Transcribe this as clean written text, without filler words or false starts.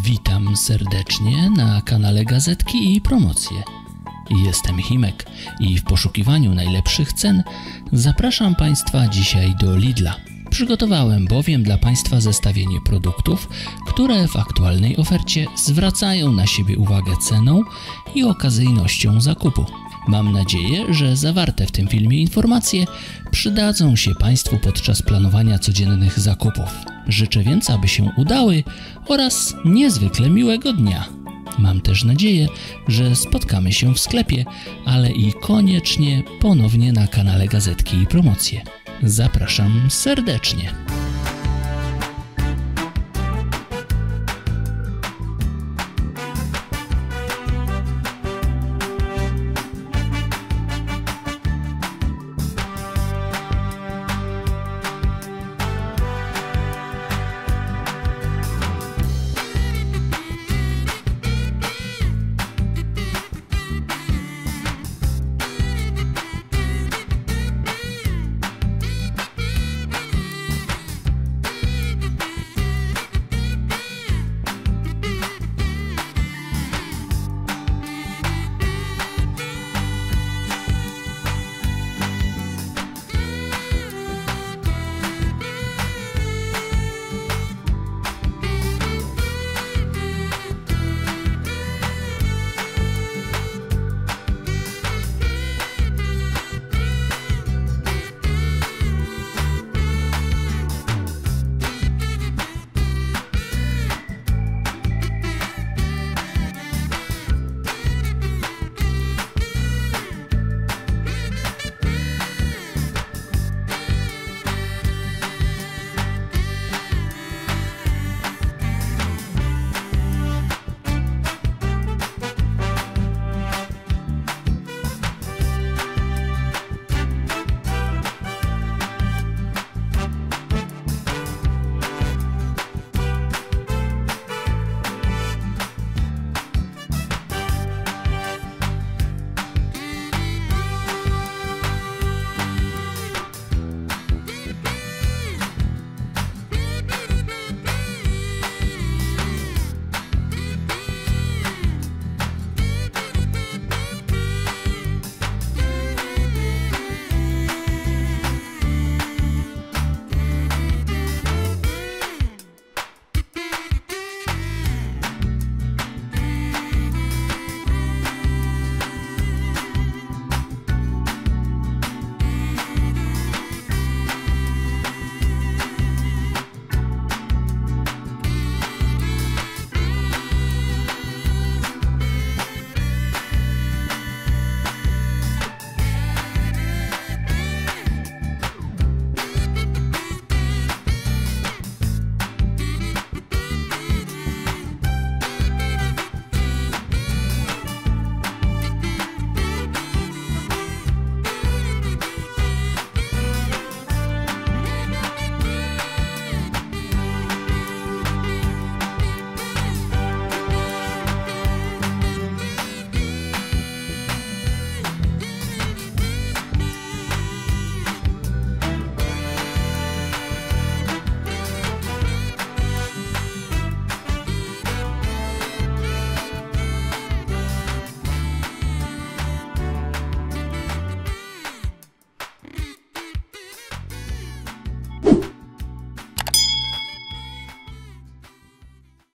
Witam serdecznie na kanale Gazetki i Promocje. Jestem Himek i w poszukiwaniu najlepszych cen zapraszam Państwa dzisiaj do Lidla. Przygotowałem bowiem dla Państwa zestawienie produktów, które w aktualnej ofercie zwracają na siebie uwagę ceną i okazyjnością zakupu. Mam nadzieję, że zawarte w tym filmie informacje przydadzą się Państwu podczas planowania codziennych zakupów. Życzę więc, aby się udały oraz niezwykle miłego dnia. Mam też nadzieję, że spotkamy się w sklepie, ale i koniecznie ponownie na kanale Gazetki i Promocje. Zapraszam serdecznie.